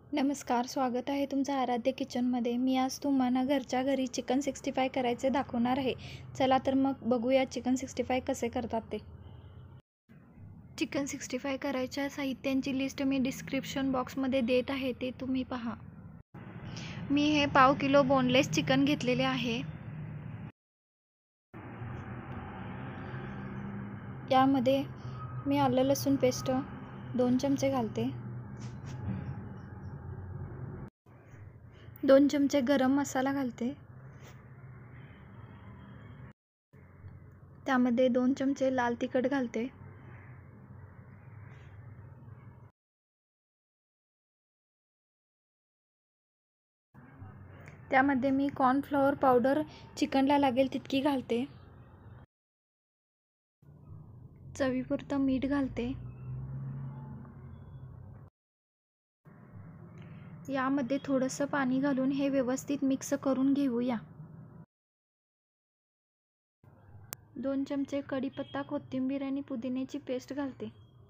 नमस्कार, स्वागत आहे तुमचं आराध्य किचनमध्ये. मी आज तुम्हाला घरच्या घरी चिकन 65 करायचे दाखवणार आहे. चला तर मग बघूया चिकन 65 कसे करतात ते. चिकन 65 करायच्या साहित्यांची लिस्ट मी डिस्क्रिप्शन बॉक्समध्ये देत आहे, ते तुम्ही पहा. मी हे पाव किलो बोनलेस चिकन घेतलेले आहे. यामध्ये मी आलं लसूण पेस्ट 2 चमचे घालते. 2 चमचे गरम मसाला घालते. त्यामध्ये 2 चमचे लाल तिखट घालते. त्यामध्ये मी कॉर्नफ्लॉवर पावडर चिकनला लागेल तितकी घालते. चवीपुरतं मीठ घालते. यामध्ये थोडंसं पाणी घालून हे व्यवस्थित मिक्स करून घेऊया. 2 चमचे कढीपत्ता, कोथिंबीर आणि पुदिन्याची पेस्ट घालते.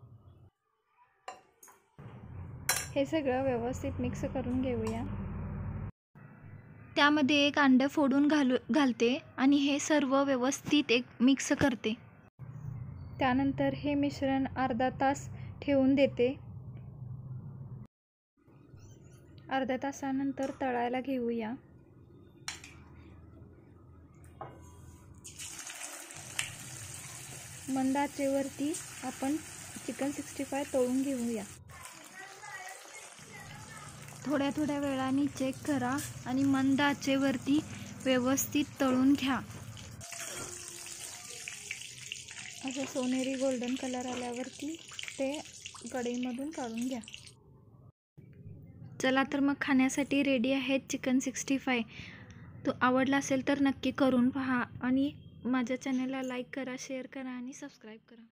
हे सगळं व्यवस्थित मिक्स करून घेऊया. त्यामध्ये एक अंडं फोडून घालते आणि हे सर्व व्यवस्थित मिक्स करते. त्यानंतर हे मिश्रण अर्धा तास ठेवून देते. अर्ध्या तासानंतर तळायला घेऊया. मंद आचेवरती आपण चिकन 65 तळून घेऊया. थोड्या थोड्या वेळाने चेक करा आणि मंद आचेवरती व्यवस्थित तळून घ्या. असं सोनेरी गोल्डन कलर आल्यावरती ते कढईमधून काढून घ्या. चला तर मग खाण्यासाठी रेडी आहे चिकन 65. तो आवडला असेल तर नक्की करून पहा आणि माझ्या चॅनलला लाईक करा, शेअर करा आणि सबस्क्राईब करा.